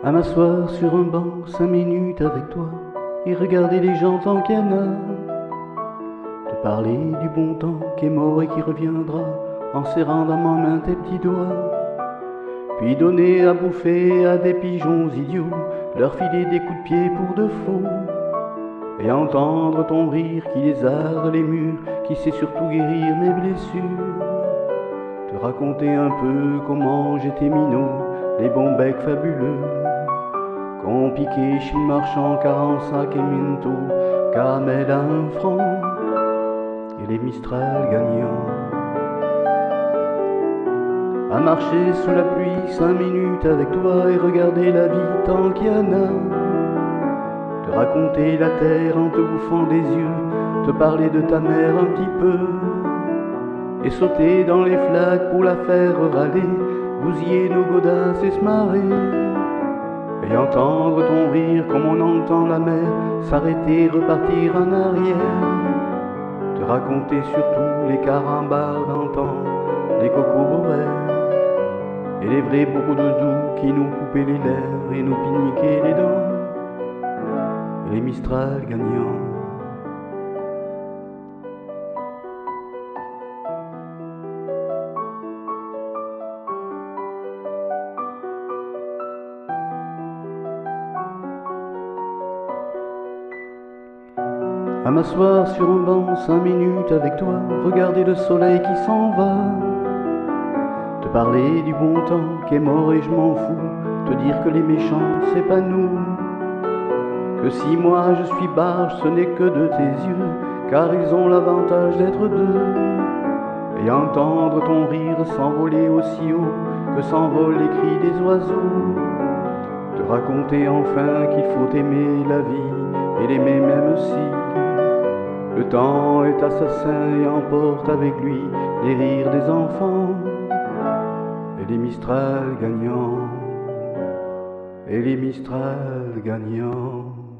À m'asseoir sur un banc 5 minutes avec toi et regarder les gens tant qu'il y en a. Te parler du bon temps qui est mort et qui reviendra en serrant dans ma main tes petits doigts. Puis donner à bouffer à des pigeons idiots, leur filer des coups de pied pour de faux. Et entendre ton rire qui lézarde les murs, qui sait surtout guérir mes blessures. Te raconter un peu comment j'étais minot, les bons becs fabuleux qu'on piquait chez le marchand 45 et minto, caramel à 1 franc et les Mistral gagnants. À marcher sous la pluie 5 minutes avec toi et regarder la vie tant qu'il y en a. Te raconter la terre en te bouffant des yeux, te parler de ta mère un petit peu, et sauter dans les flaques pour la faire râler, bousiller nos godasses et se marrer, et entendre ton rire comme on entend la mer s'arrêter, repartir en arrière. Te raconter surtout les carambars d'antan, les cocoboreaux et les vrais bourreaux de doux qui nous coupaient les lèvres et nous piniquaient les dents, et les Mistral gagnants. À m'asseoir sur un banc 5 minutes avec toi, regarder le soleil qui s'en va, te parler du bon temps qui est mort et je m'en fous, te dire que les méchants c'est pas nous, que si moi je suis barge ce n'est que de tes yeux, car ils ont l'avantage d'être deux, et entendre ton rire s'envoler aussi haut que s'envolent les cris des oiseaux, te raconter enfin qu'il faut aimer la vie et l'aimer même si le temps est assassin et emporte avec lui les rires des enfants, et les Mistral gagnants, et les Mistral gagnants.